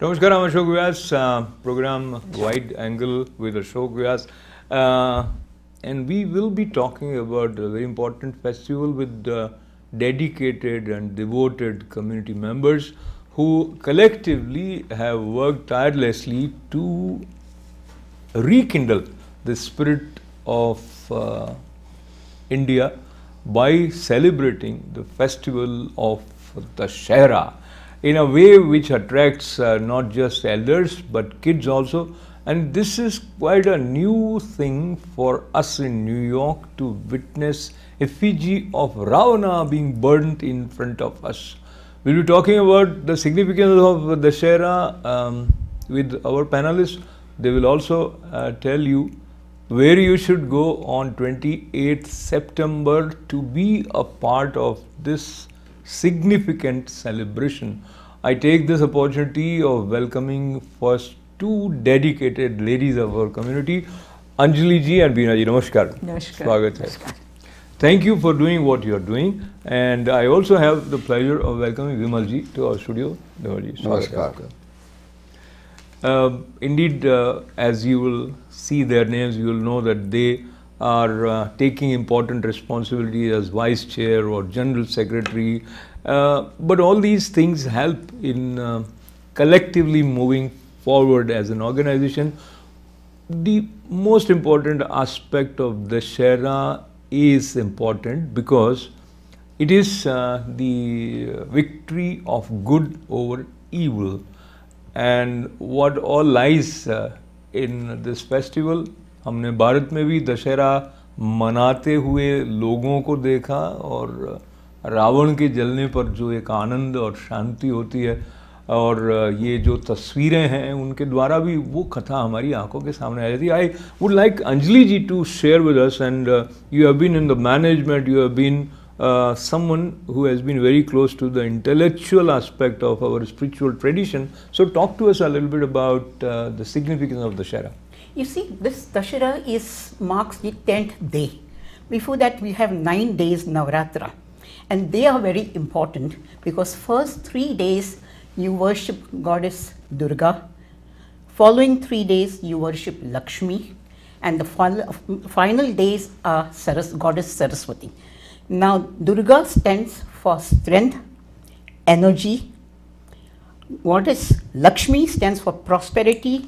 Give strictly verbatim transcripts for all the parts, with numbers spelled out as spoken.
Namaskar, I'm Ashok Vyas, uh, program Wide Angle with Ashok Vyas. Uh, and we will be talking about a very important festival with uh, dedicated and devoted community members who collectively have worked tirelessly to rekindle the spirit of uh, India by celebrating the festival of Dushahra in a way which attracts uh, not just elders but kids also. And this is quite a new thing for us in New York to witness effigy of Ravana being burnt in front of us. We'll be talking about the significance of Dushahra um, with our panelists. They will also uh, tell you where you should go on twenty-eighth September to be a part of this significant celebration. I take this opportunity of welcoming first two dedicated ladies of our community, Anjali ji and Beena ji. Namaskar. Namaskar. Swagat hai. Namaskar. Thank you for doing what you are doing, and I also have the pleasure of welcoming Vimal ji to our studio. Vimal ji. Namaskar. Uh, indeed, uh, as you will see their names, you will know that they are uh, taking important responsibilities as vice chair or general secretary. Uh, but all these things help in uh, collectively moving forward as an organization. The most important aspect of Dushahra is important because it is uh, the victory of good over evil. And what all lies uh, in this festival, हमने भारत में भी दशहरा मनाते हुए लोगों को देखा और रावण के जलने पर जो एक आनंद और शांति होती है और ये जो तस्वीरें हैं उनके द्वारा भी वो कथा हमारी आंखों के सामने आ जाती है. I would like Anjali ji to share with us, and you have been in the management, you have been Uh, someone who has been very close to the intellectual aspect of our spiritual tradition. So talk to us a little bit about uh, the significance of Dushahra. You see, this Dushahra is marks the tenth day. Before that we have nine days Navratra, and they are very important because first three days you worship goddess Durga, following three days you worship Lakshmi, and the final days are Saras, goddess Saraswati. Now, Durga stands for strength, energy. Goddess Lakshmi stands for prosperity,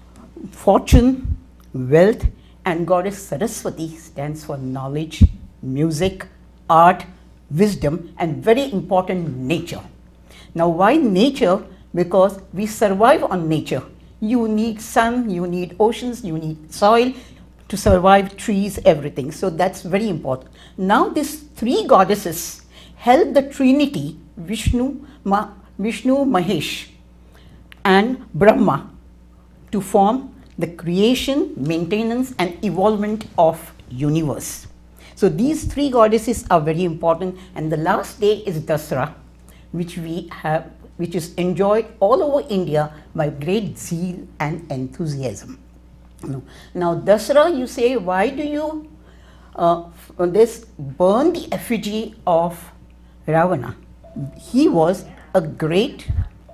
fortune, wealth, and Goddess Saraswati stands for knowledge, music, art, wisdom, and very important, nature. Now, why nature? Because we survive on nature. You need sun, you need oceans, you need soil to survive, trees, everything. So that's very important. Now these three goddesses help the Trinity, Vishnu, Ma, Vishnu, Mahesh and Brahma to form the creation, maintenance and evolvement of universe. So these three goddesses are very important, and the last day is Dussehra, which we have, which is enjoyed all over India by great zeal and enthusiasm. Now Dussehra, you say, why do you uh, this burn the effigy of Ravana? He was a great.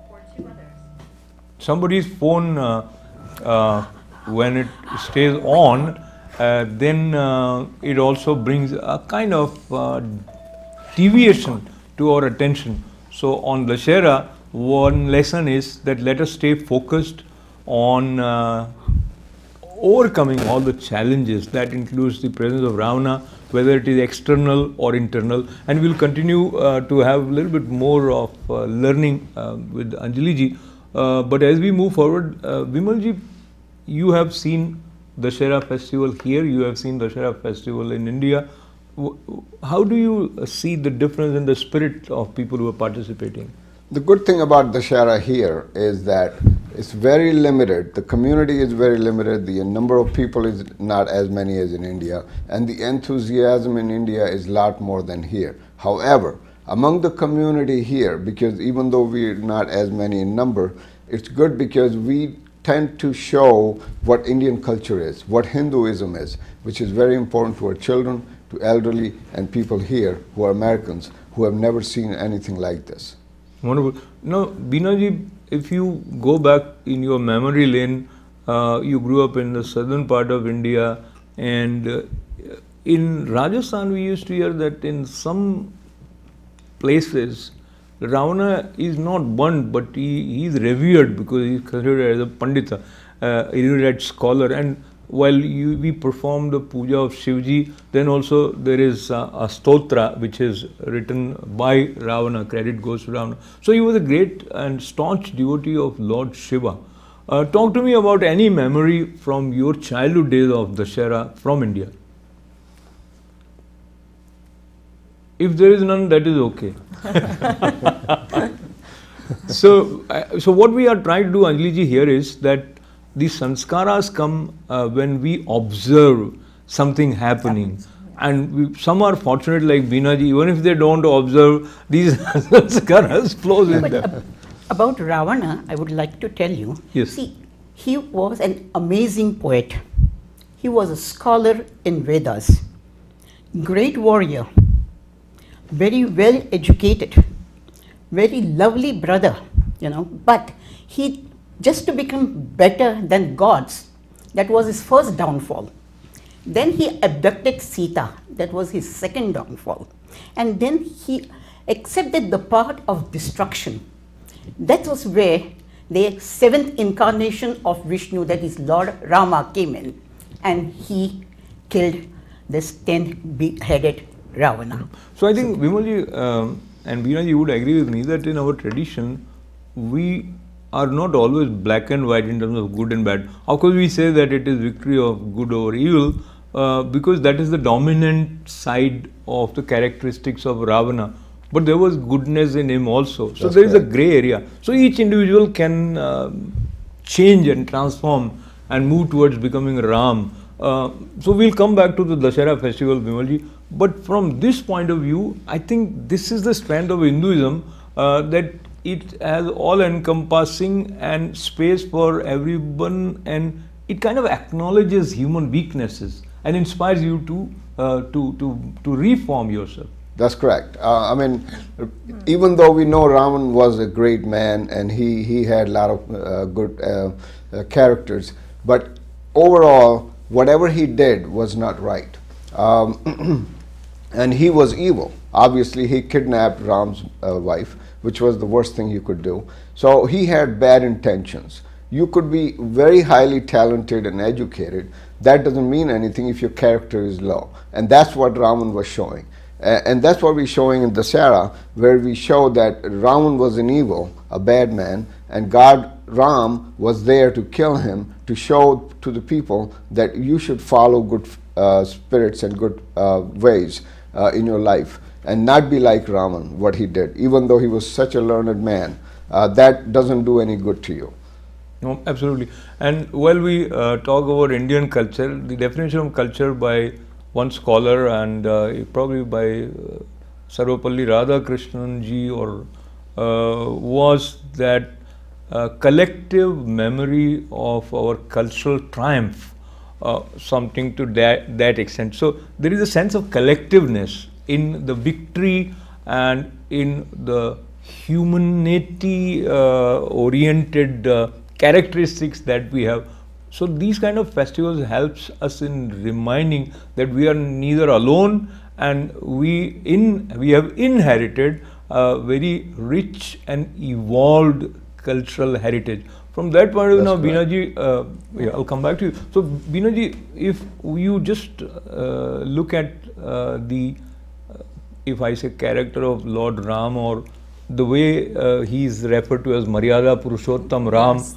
Somebody's phone, uh, uh, when it stays on, uh, then uh, it also brings a kind of uh, deviation to our attention. So on Dushahra, one lesson is that let us stay focused on uh, overcoming all the challenges. That includes the presence of Ravana, whether it is external or internal, and we'll continue uh, to have a little bit more of uh, learning uh, with Anjali ji. Uh, but as we move forward, uh, Vimal ji, you have seen Dushahra festival here, you have seen Dushahra festival in India. How do you see the difference in the spirit of people who are participating? The good thing about Dushahra here is that it's very limited. The community is very limited. The number of people is not as many as in India, and the enthusiasm in India is a lot more than here. However, among the community here, because even though we're not as many in number, it's good because we tend to show what Indian culture is, what Hinduism is, which is very important to our children, to elderly, and people here who are Americans who have never seen anything like this. Wonderful. Now, Binaji, if you go back in your memory lane, uh, you grew up in the southern part of India, and uh, in Rajasthan we used to hear that in some places Ravana is not burnt, but he, he is revered because he is considered as a Pandita, uh, erudite scholar. And while you, we perform the puja of Shivji, then also there is uh, a stotra which is written by Ravana, credit goes to Ravana. So he was a great and staunch devotee of Lord Shiva. Uh, talk to me about any memory from your childhood days of Dushahra from India. If there is none, that is okay. so, uh, so what we are trying to do, Anjali ji, here is that the sanskaras come uh, when we observe something happening. And we, some are fortunate like Veena ji, even if they don't observe, these sanskaras flows in but them. ab about Ravana, I would like to tell you, yes. see, he was an amazing poet. He was a scholar in Vedas, great warrior, very well educated, very lovely brother, you know, but he, just to become better than gods, that was his first downfall. Then he abducted Sita, that was his second downfall. And then he accepted the path of destruction. That was where the seventh incarnation of Vishnu, that is Lord Rama, came in, and he killed this ten-headed Ravana. So I think Vimalji um, and Veena ji would agree with me that in our tradition, we are not always black and white in terms of good and bad. Of course, we say that it is victory of good over evil uh, because that is the dominant side of the characteristics of Ravana. But there was goodness in him also. So That's there is a correct. grey area. So each individual can uh, change and transform and move towards becoming Ram. Uh, so we'll come back to the Dushahra festival, Vimalji. But from this point of view, I think this is the strength of Hinduism, uh, that it has all-encompassing and space for everyone, and it kind of acknowledges human weaknesses and inspires you to uh, to to to reform yourself. That's correct. Uh, I mean, even though we know Raman was a great man and he, he had a lot of uh, good uh, uh, characters, but overall, whatever he did was not right. Um, and he was evil. Obviously, he kidnapped Ram's uh, wife, which was the worst thing you could do. So he had bad intentions. You could be very highly talented and educated. That doesn't mean anything if your character is low. And that's what Raman was showing. Uh, and that's what we're showing in Dushahra, where we show that Ravan was an evil, a bad man, and God, Ram, was there to kill him, to show to the people that you should follow good uh, spirits and good uh, ways uh, in your life, and not be like Ravan, what he did. Even though he was such a learned man, uh, that doesn't do any good to you. No, absolutely. And while we uh, talk about Indian culture, the definition of culture by one scholar and uh, probably by uh, Sarvapalli Radhakrishnan ji or uh, was that uh, collective memory of our cultural triumph, uh, something to that, that extent. So there is a sense of collectiveness in the victory and in the humanity uh, oriented uh, characteristics that we have. So these kind of festivals helps us in reminding that we are neither alone, and we in we have inherited a very rich and evolved cultural heritage. From that point of view, now Veena ji, uh, yeah, I'll come back to you. So Veena ji, if you just uh, look at uh, the, uh, if I say character of Lord Ram, or the way uh, he is referred to as Maryada Purushottam Ram. Yes.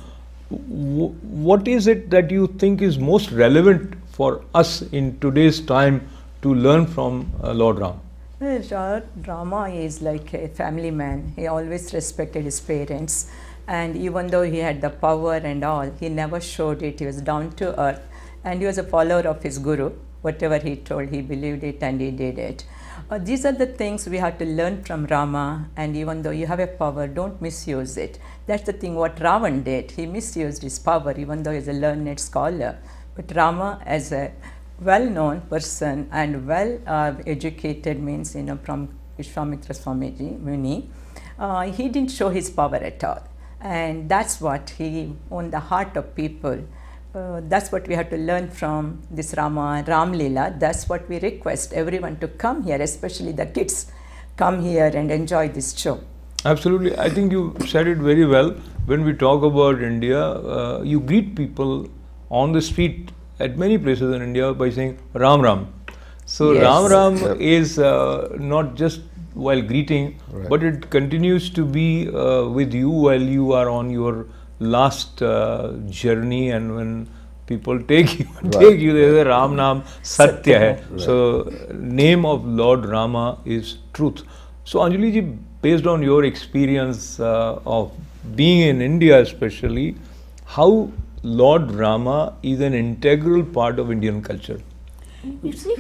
What is it that you think is most relevant for us in today's time to learn from uh, Lord Ram? Lord Rama is like a family man. He always respected his parents, and even though he had the power and all, he never showed it. He was down to earth, and he was a follower of his guru. Whatever he told, he believed it and he did it. Uh, these are the things we have to learn from Rama, and even though you have a power, don't misuse it. That's the thing what Ravan did. He misused his power even though he's a learned scholar. But Rama, as a well-known person and well uh, educated, means, you know, from Vishwamitra Swamiji, Muni, uh, he didn't show his power at all. And that's what he won the heart of people. Uh, that's what we have to learn from this Rama, Ram Leela. That's what we request everyone to come here, especially the kids, come here and enjoy this show. Absolutely. I think you said it very well. When we talk about India, uh, you greet people on the street at many places in India by saying Ram Ram. So Yes. Ram Ram Yep. is uh, not just while greeting, Right. but it continues to be uh, with you while you are on your last uh, journey, and when people take you, Right. take you, they say Ram Nam Satya hai. Right. So name of Lord Rama is truth. So Anjali ji, based on your experience uh, of being in India especially, how Lord Rama is an integral part of Indian culture? You see,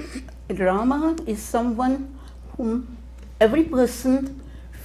Rama is someone whom every person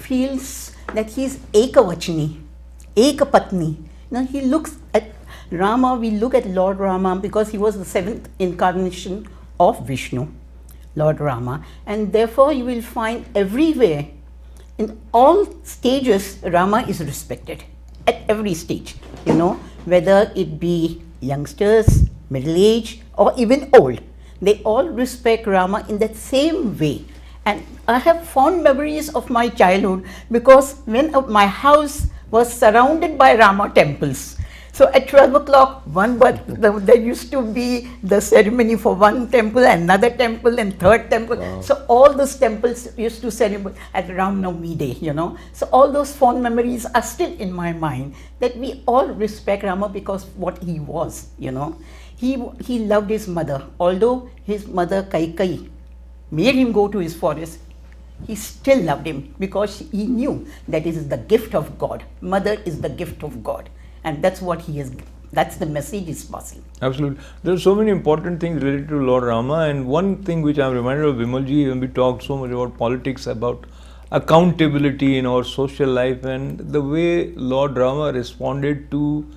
feels that he is Ekavachani, Ekapatni. Now he looks at Rama, we look at Lord Rama because he was the seventh incarnation of Vishnu, Lord Rama, and therefore you will find everywhere, in all stages, Rama is respected, at every stage, you know, whether it be youngsters, middle age, or even old. They all respect Rama in that same way. And I have fond memories of my childhood because when uh, my house was surrounded by Rama temples. So at twelve o'clock, one but the, there used to be the ceremony for one temple, another temple, and third temple. Wow. So all those temples used to celebrate at Ram Navami Day, you know. So all those fond memories are still in my mind, that we all respect Rama because what he was, you know. He, he loved his mother, although his mother Kaikai made him go to his forest. He still loved him because he knew that it is the gift of God. Mother is the gift of God. And that's what he is, that's the message he's passing. Absolutely. There are so many important things related to Lord Rama, and one thing which I'm reminded of, Vimalji, when we talked so much about politics, about accountability in our social life, and the way Lord Rama responded to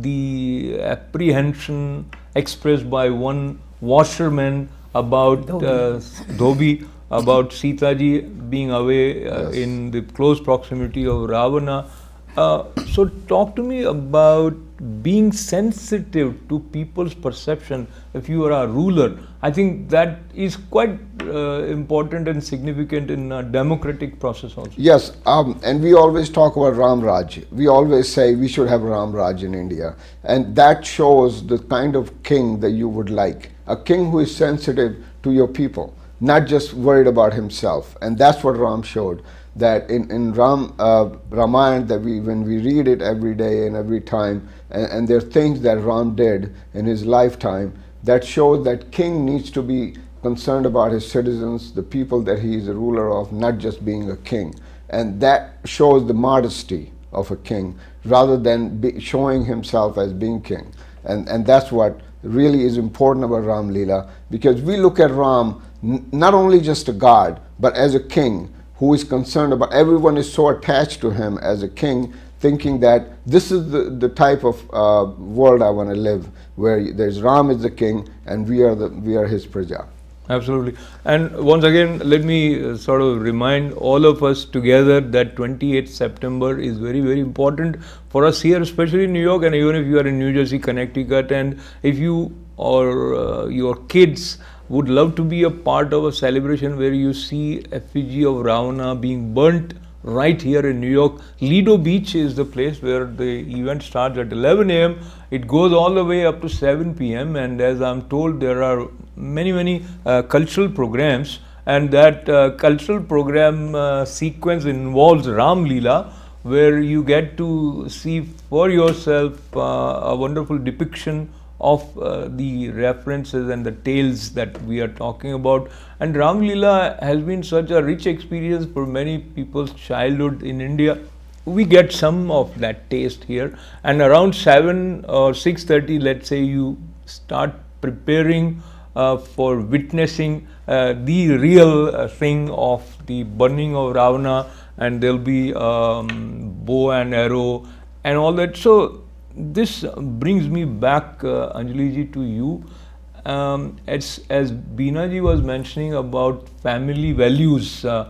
the apprehension expressed by one washerman about uh, Dhobi, about Sita ji being away uh, Yes. in the close proximity of Ravana. Uh, so talk to me about being sensitive to people's perception if you are a ruler. I think that is quite uh, important and significant in a democratic process also. Yes, um, and we always talk about Ram Raj. We always say we should have Ram Raj in India. And that shows the kind of king that you would like. A king who is sensitive to your people, not just worried about himself. And that's what Ram showed. That in, in Ram, uh, Ramayana, that we, when we read it every day and every time, and, and there are things that Ram did in his lifetime that shows that king needs to be concerned about his citizens, the people that he is a ruler of, not just being a king. And that shows the modesty of a king rather than be showing himself as being king. And, and that's what really is important about Ram Leela, because we look at Ram n not only just a god, but as a king who is concerned about, everyone is so attached to him as a king, thinking that this is the, the type of uh, world I want to live, where there's Ram is the king and we are, the, we are his praja. Absolutely. And once again, let me uh, sort of remind all of us together that twenty-eighth September is very, very important for us here, especially in New York, and even if you are in New Jersey, Connecticut, and if you or uh, your kids would love to be a part of a celebration where you see effigy of Ravana being burnt right here in New York. Lido Beach is the place where the event starts at eleven A M It goes all the way up to seven P M and as I'm told, there are many, many uh, cultural programs, and that uh, cultural program uh, sequence involves Ram Leela, where you get to see for yourself uh, a wonderful depiction of uh, the references and the tales that we are talking about. And Ram Leela has been such a rich experience for many people's childhood in India. We get some of that taste here, and around seven or six thirty, let's say, you start preparing uh, for witnessing uh, the real uh, thing of the burning of Ravana, and there'll be um, bow and arrow and all that. So this brings me back, uh, Anjali ji, to you. Um, as as Beena ji was mentioning about family values, uh,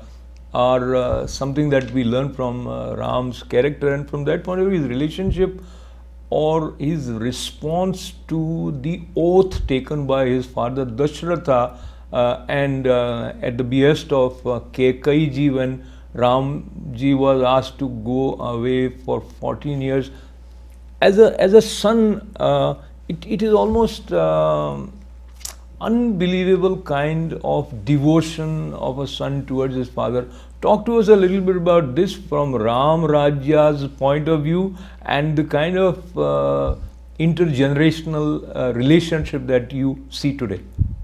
are uh, something that we learn from uh, Ram's character, and from that point of view, his relationship or his response to the oath taken by his father Dushahra, uh, and uh, at the behest of uh, Kekai ji, when Ram ji was asked to go away for fourteen years. As a, as a son, uh, it, it is almost uh, unbelievable kind of devotion of a son towards his father. Talk to us a little bit about this from Ram Rajya's point of view, and the kind of uh, intergenerational uh, relationship that you see today.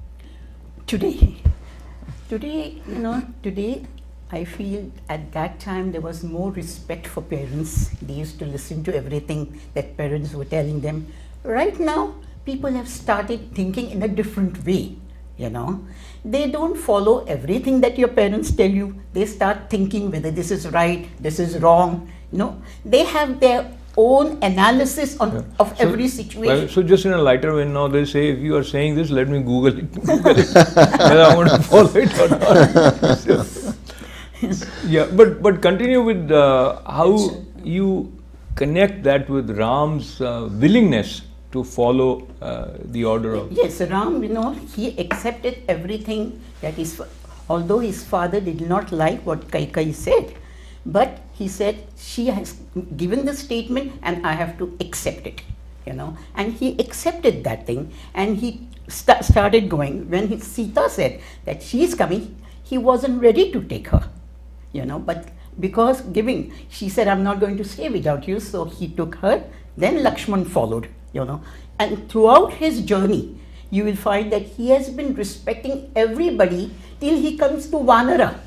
Today, today, you know, today I feel at that time there was more respect for parents. They used to listen to everything that parents were telling them. Right now, people have started thinking in a different way, you know. They don't follow everything that your parents tell you. They start thinking whether this is right, this is wrong, you know. They have their own analysis on, yeah. of so, every situation. Well, so just in a lighter vein now, they say, if you are saying this, let me Google it. Google it. Whether I want to follow it or not. So, yeah, but, but continue with uh, how you connect that with Ram's uh, willingness to follow uh, the order of... Yes, Ram, you know, he accepted everything that is, although his father did not like what Kaikai said, but he said, she has given the statement and I have to accept it, you know, and he accepted that thing, and he st started going. When his Sita said that she is coming, he wasn't ready to take her, you know, but because giving, she said, I'm not going to stay without you, so he took her. Then Lakshman followed, you know, and throughout his journey, you will find that he has been respecting everybody till he comes to Vanara,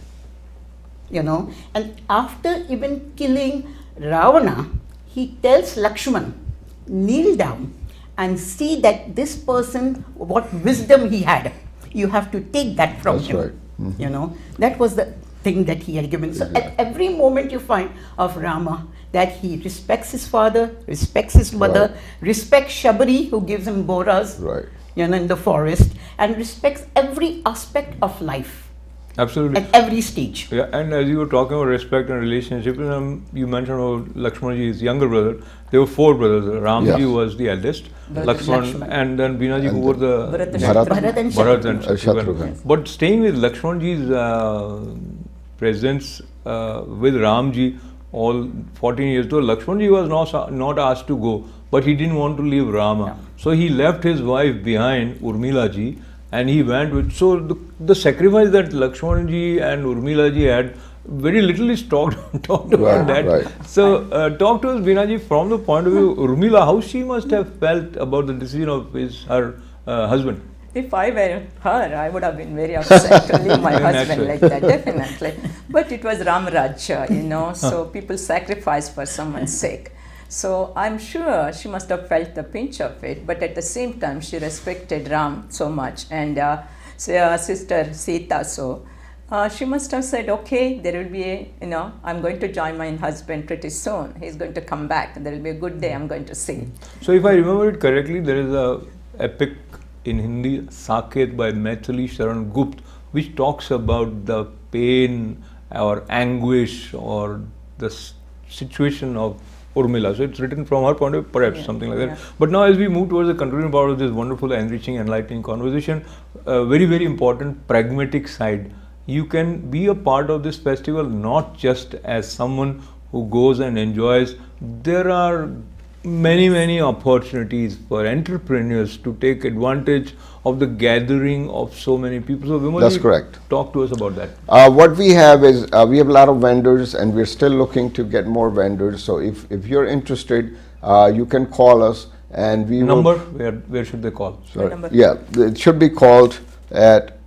you know, and after even killing Ravana, he tells Lakshman, kneel down and see that this person, what wisdom he had, you have to take that from That's him, right. Mm-hmm. you know, that was the thing that he had given. So exactly. at every moment you find of Rama, that he respects his father, respects his mother, right. respects Shabari, who gives him boras, right. you know, in the forest, and respects every aspect of life. Absolutely. At every stage. Yeah, and as you were talking about respect and relationship, um, you mentioned about Lakshmanaji, his younger brother. There were four brothers. Ramji yes. was the eldest, Lakshman, Lakshman, and then Binaji, who were the Bharat and Bharat and Bharat and Shatrughan. Yes. But staying with Lakshmanji's uh, presence uh, with Ramji all fourteen years, though Lakshmanji was not, not asked to go, but he didn't want to leave Rama. Yeah. So he left his wife behind, Urmila ji, and he went with, so the, the sacrifice that Lakshman ji and Urmila ji had, very little is talked, talked about right, that. Right. So uh, talk to us, Veena ji, from the point of view, Urmila, how she must have felt about the decision of his, her uh, husband? If I were her, I would have been very upset to leave my husband like that, definitely. But it was Ram Rajya, you know, so people sacrifice for someone's sake. So I'm sure she must have felt the pinch of it, but at the same time she respected Ram so much, and uh, so, uh, sister Sita, so uh, she must have said, okay, there will be a, you know, I'm going to join my husband pretty soon. He's going to come back. There will be a good day I'm going to see. So if I remember it correctly, there is a epic in Hindi, Saket by Maithili Sharan Gupt, which talks about the pain or anguish or the situation of Urmila. So it's written from her point of view, perhaps, yeah, something like that. Yeah. But now as we move towards the concluding part of this wonderful, enriching, enlightening conversation, a very, very important pragmatic side. You can be a part of this festival not just as someone who goes and enjoys. There are many, many opportunities for entrepreneurs to take advantage of the gathering of so many people. So Vimal, that's correct. Talk to us about that. Uh, what we have is, uh, we have a lot of vendors, and we're still looking to get more vendors. So if, if you're interested, uh, you can call us, and we number, will, where, where should they call? Sorry. Yeah, it should be called at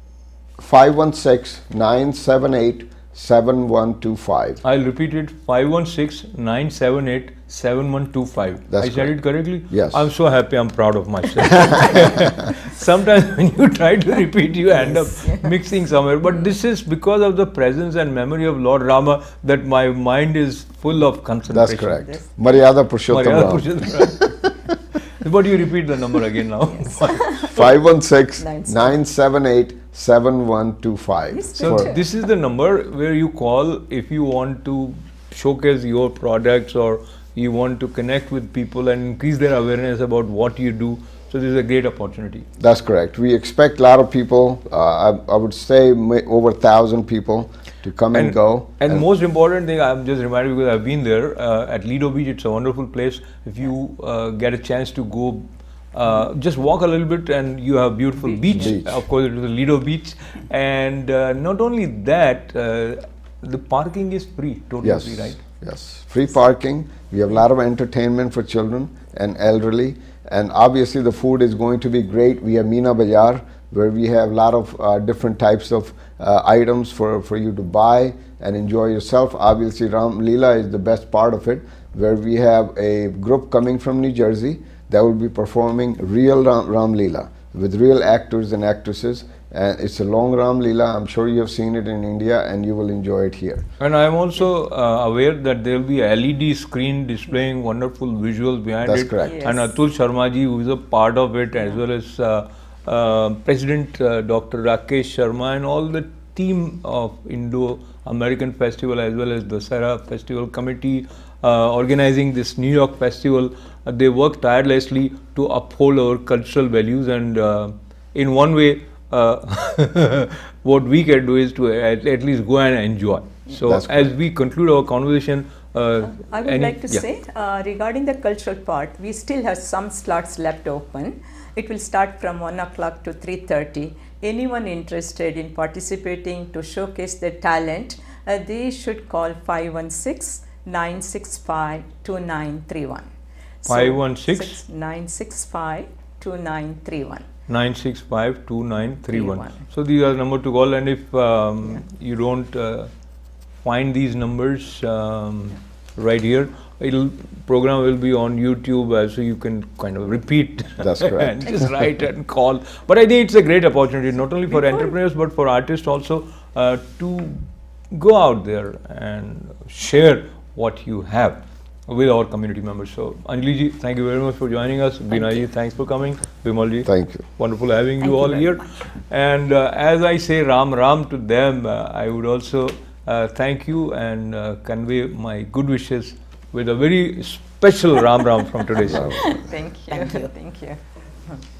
five one six, nine seven eight, seven one two five. I'll repeat it, five one six, nine seven eight, seven one two five. That's I said it correctly? Yes. I'm so happy, I'm proud of myself. Sometimes when you try to repeat, you end yes. up mixing somewhere. But this is because of the presence and memory of Lord Rama that my mind is full of concentration. That's correct. Yes. Maryada Purushottam Ram. But you repeat the number again now. five one six, nine seven eight, seven one two five. Yes, So For- this is the number where you call if you want to showcase your products or you want to connect with people and increase their awareness about what you do. So this is a great opportunity. That's correct. We expect a lot of people, uh, I, I would say ma- over a thousand people to come and, go. And, most important thing, I'm just reminded because I've been there uh, at Lido Beach. It's a wonderful place. If you uh, get a chance to go, uh, just walk a little bit, and you have beautiful beach. Beach. Of course, it is the Lido Beach, and uh, not only that, uh, the parking is free, totally Yes, free, right? yes. Free parking. We have a lot of entertainment for children and elderly. And obviously the food is going to be great. We have Meena Bazaar, where we have a lot of uh, different types of uh, items for, for you to buy and enjoy yourself. Obviously Ram Leela is the best part of it, where we have a group coming from New Jersey that will be performing real Ram, Ram Leela with real actors and actresses. And it's a long Ram Leela. I'm sure you have seen it in India and you will enjoy it here. And I'm also uh, aware that there will be a L E D screen displaying wonderful visuals behind That's it. correct. Yes. And Atul Sharma ji, who is a part of it, as well as uh, uh, President uh, Doctor Rakesh Sharma and all the team of Indo American Festival, as well as Dushahra Festival Committee uh, organizing this New York Festival. Uh, they work tirelessly to uphold our cultural values, and uh, in one way, uh, what we can do is to at, at least go and enjoy. So That's as correct. we conclude our conversation, uh, I would any- like to yeah. say, uh, regarding the cultural part, we still have some slots left open. It will start from one o'clock to three thirty. Anyone interested in participating to showcase their talent, uh, they should call five one six, nine six five, two nine three one. five one six? nine six five, two nine three one. nine six five two nine three one. Three one. So these are the number to call, and if um, you don't uh, find these numbers um, right here, it'll program will be on YouTube, uh, so you can kind of repeat That's correct. and just write and call. But I think it's a great opportunity, not only for entrepreneurs but for artists also, uh, to go out there and share what you have with our community members. So Anjali ji, thank you very much for joining us. Veena ji, thanks for coming. Bimal ji, Thank you. wonderful having Thank you you all very here. much. And uh, as I say Ram Ram to them, uh, I would also uh, thank you and uh, convey my good wishes with a very special Ram Ram from today's show. Thank you. Thank you. Thank you.